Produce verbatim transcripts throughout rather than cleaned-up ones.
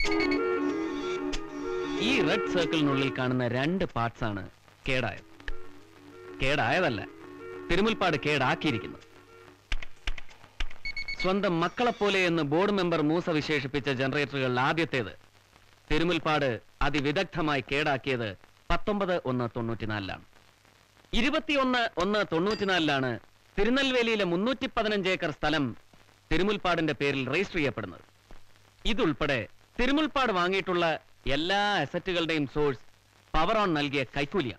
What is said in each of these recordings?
ഈ റെഡ് സർക്കിളിനുള്ളിൽ കാണുന്ന രണ്ട് പാർട്സ് ആണ് കേടായത്. കേടായതല്ല, തിരുമുൽപ്പാട് കേടാക്കിയിരിക്കുന്നു. സ്വന്തം മക്കളെപ്പോലെ എന്ന് ബോർഡ് മെമ്പർ മൂസ വിശേഷിപ്പിച്ച ജനറേറ്ററുകൾ ആദ്യത്തേത് തിരുമുൽപ്പാട് അതിവിദഗ്ധമായി കേടാക്കിയത് പത്തൊമ്പത് ഒന്ന് തൊണ്ണൂറ്റിനാലിലാണ്. ഇരുപത്തിയൊന്ന് ഒന്ന് തൊണ്ണൂറ്റിനാലിലാണ് തിരുനെൽവേലിയിലെ മുന്നൂറ്റി പതിനഞ്ച് ഏക്കർ സ്ഥലം തിരുമുൽപ്പാടിന്റെ പേരിൽ രജിസ്റ്റർ ചെയ്യപ്പെടുന്നത്. ഇതുൾപ്പെടെ തിരുമുൽപ്പാട് വാങ്ങിയിട്ടുള്ള എല്ലാ അസറ്റുകളുടെയും സോഴ്സ് പവർ ഓൺ നൽകിയ കൈക്കൂലിയാണ്.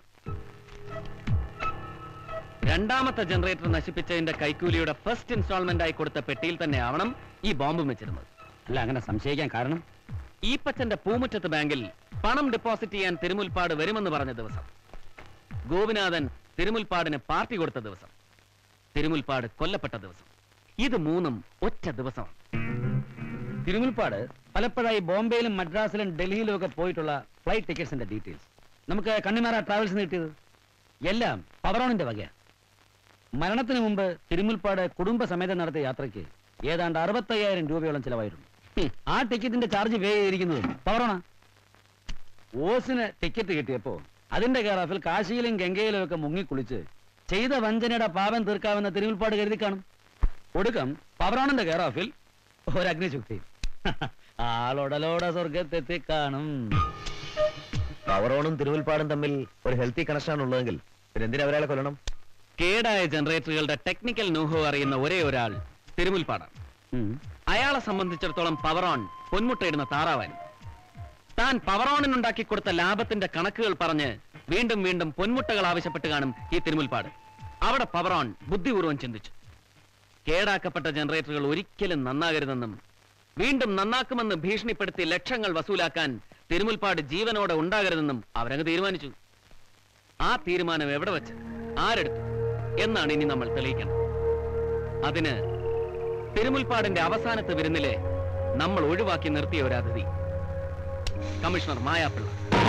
രണ്ടാമത്തെ ജനറേറ്റർ നശിപ്പിച്ചതിന്റെ കൈക്കൂലിയുടെ ഫസ്റ്റ് ഇൻസ്റ്റാൾമെന്റ് ആയി കൊടുത്ത പെട്ടിയിൽ തന്നെ ആവണം ഈ ബോംബും വെച്ചിരുന്നത്. അല്ല, അങ്ങനെ സംശയിക്കാൻ കാരണം ഈ പച്ചന്റെ പൂമുറ്റത്ത് ബാങ്കിൽ പണം ഡെപ്പോസിറ്റ് ചെയ്യാൻ തിരുമുൽപ്പാട് വരുമെന്ന് പറഞ്ഞ ദിവസം, ഗോപിനാഥൻ തിരുമുൽപ്പാടിന് പാർട്ടി കൊടുത്ത ദിവസം, തിരുമുൽപ്പാട് കൊല്ലപ്പെട്ട ദിവസം, ഇത് മൂന്നും ഒറ്റ ദിവസമാണ്. തിരുമുൽപ്പാട് പലപ്പോഴായി ബോംബെയിലും മദ്രാസിലും ഡൽഹിയിലും ഒക്കെ പോയിട്ടുള്ള ഫ്ലൈറ്റ് ടിക്കറ്റ്സിന്റെ ഡീറ്റെയിൽസ് നമുക്ക് കണ്ണിമാറ ട്രാവൽസിന് കിട്ടിയത് എല്ലാം പവറോണിന്റെ വകയാണ്. മരണത്തിന് മുമ്പ് തിരുമുൽപ്പാട് കുടുംബസമേതം നടത്തിയ യാത്രയ്ക്ക് ഏതാണ്ട് അറുപത്തയ്യായിരം രൂപയോളം ചെലവായിരുന്നു. ആ ടിക്കറ്റിന്റെ ചാർജ് പേ ചെയ്തിരിക്കുന്നത് പവറോണ. ഓസിന് ടിക്കറ്റ് കിട്ടിയപ്പോ അതിന്റെ കെയർ കാശിയിലും ഗംഗയിലും ഒക്കെ മുങ്ങിക്കുളിച്ച് ചെയ്ത വഞ്ചനയുടെ പാപം തീർക്കാവുന്ന തിരുമുൽപ്പാട് കരുതി കാണും. ഒടുക്കം പവറോണിന്റെ കെയർ ഓഫിൽ ഒരു അഗ്നിശുക്തി. ആളോടലോടെ സ്വർഗത്തെത്തി കാണും. പവറോണും തിരുമുൽപ്പാടും തമ്മിൽ ഒരു ഹെൽത്തി കണക്ഷൻ ഉള്ളതെങ്കിൽ എന്തിനാ ഒരാളെ കൊല്ലണം? കേടായ ജനറേറ്ററുകളുടെ ടെക്നിക്കൽ നോഹോ അറിയുന്ന ഒരേ ഒരാൾ തിരുമുൽപ്പാടാണ്. അയാളെ സംബന്ധിച്ചിടത്തോളം പവറോൺ പൊന്മുട്ടയിടുന്ന താറാവായിരുന്നു. താൻ പവറോണിനുണ്ടാക്കി കൊടുത്ത ലാഭത്തിന്റെ കണക്കുകൾ പറഞ്ഞ് വീണ്ടും വീണ്ടും പൊന്മുട്ടകൾ ആവശ്യപ്പെട്ട് കാണും ഈ തിരുമുൽപ്പാട്. അവിടെ പവറോൺ ബുദ്ധിപൂർവ്വം ചിന്തിച്ചു, കേടാക്കപ്പെട്ട ജനറേറ്ററുകൾ ഒരിക്കലും നന്നാകരുതെന്നും വീണ്ടും നന്നാക്കുമെന്ന് ഭീഷണിപ്പെടുത്തി ലക്ഷങ്ങൾ വസൂലാക്കാൻ തിരുമുൽപ്പാട് ജീവനോടെ ഉണ്ടാകരുതെന്നും അവരങ്ങ് തീരുമാനിച്ചു. ആ തീരുമാനം എവിടെ വെച്ച് ആരെടുത്തു എന്നാണ് ഇനി നമ്മൾ തെളിയിക്കണം. അതിന് തിരുമുൽപ്പാടിന്റെ അവസാനത്തെ വിരുന്നിലെ നമ്മൾ ഒഴിവാക്കി നിർത്തിയ ഒരു അതിഥി, commissioner Mayapilla.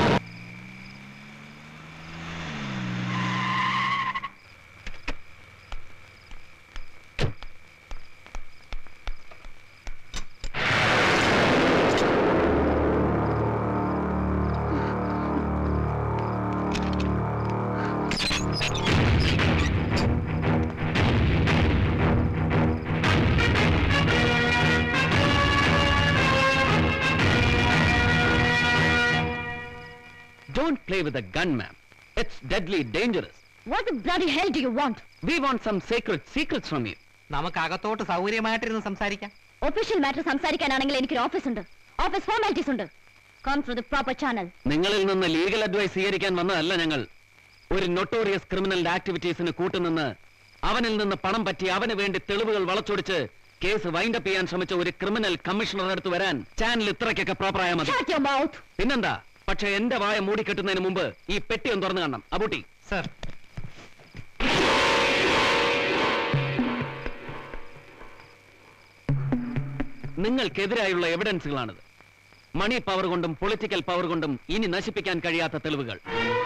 Don't play with a gun, ma'am. It's deadly dangerous. What the bloody hell do you want? We want some sacred secrets from you. നമുക്ക് അകത്തോട്ട് സൗകര്യമായിട്ടിരുന്ന് സംസാരിക്കാം. ഒഫീഷ്യൽ മാറ്റർ സംസാരിക്കാനാണെങ്കിൽ എനിക്കൊരു ഓഫീസ് ഉണ്ട്. ഓഫീസ് ഫോർമാലിറ്റീസ് ഉണ്ട്. Come through the proper channel. നിങ്ങളിൽ നിന്ന് legal advice സ്വീകരിക്കാൻ വന്നതല്ല ഞങ്ങൾ. ഒരു നൊട്ടോറിയസ് ക്രിമിനൽ ആക്ടിവിറ്റീസിന് കൂട്ടുനിന്ന് അവനിൽ നിന്ന് പണം പറ്റി അവന് വേണ്ടി തെളിവുകൾ വളച്ചൊടിച്ച് കേസ് വൈൻഡപ്പ് ചെയ്യാൻ ശ്രമിച്ച ഒരു ക്രിമിനൽ കമ്മീഷണറുടെ അടുത്ത് വരാൻ ചാനൽ ഇത്രയ്ക്കൊക്കെ പ്രോപ്പർ ആയാൽ മതി. Shut your mouth. പിന്നെന്താ? പക്ഷെ എന്റെ വായ മൂടിക്കെട്ടുന്നതിന് മുമ്പ് ഈ പെട്ടി ഒന്ന് തുറന്നു കാണണം. അബൂട്ടി സർ. നിങ്ങൾക്കെതിരായുള്ള എവിഡൻസുകളാണിത്. മണി പവർ കൊണ്ടും പൊളിറ്റിക്കൽ പവർ കൊണ്ടും ഇനി നശിപ്പിക്കാൻ കഴിയാത്ത തെളിവുകൾ.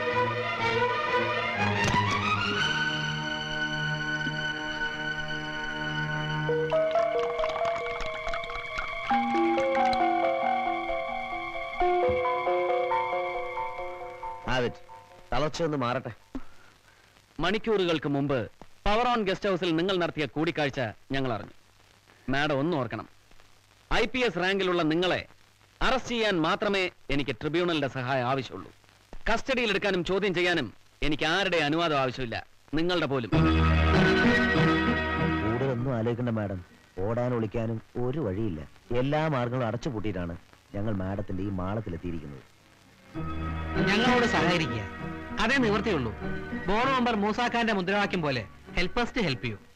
തളർച്ചയൊന്ന് മാറട്ടെ. മണിക്കൂറുകൾക്ക് മുമ്പ് പവർ ഓൺ ഗസ്റ്റ് ഹൗസിൽ നിങ്ങൾ നടത്തിയ കൂടിക്കാഴ്ച ഞങ്ങൾ അറിഞ്ഞു. മാഡം ഒന്ന് ഓർക്കണം, ഐ പി എസ് റാങ്കിലുള്ള നിങ്ങളെ അറസ്റ്റ് ചെയ്യാൻ മാത്രമേ എനിക്ക് ട്രിബ്യൂണലിന്റെ സഹായം ആവശ്യമുള്ളൂ. കസ്റ്റഡിയിൽ എടുക്കാനും ചോദ്യം ചെയ്യാനും എനിക്ക് ആരുടെ അനുവാദം ആവശ്യമില്ല, നിങ്ങളുടെ പോലും. കൂടുതലൊന്നും ആലോചിക്കണ്ട മാഡം. ഓടാനും ഒളിക്കാനും ഒരു വഴിയില്ല. എല്ലാ മാർഗങ്ങളും അടച്ചുപൂട്ടിയിട്ടാണ് ഞങ്ങൾ മാഡത്തിന്റെ ഈ മാളത്തിലെത്തിയിരിക്കുന്നത്. ഞങ്ങളോട് സഹകരിക്കുക, അതേ നിവൃത്തിയുള്ളൂ. ബോർഡ് മെമ്പർ മൂസാഖാന്റെ മുദ്രാവാക്യം പോലെ help us to help you.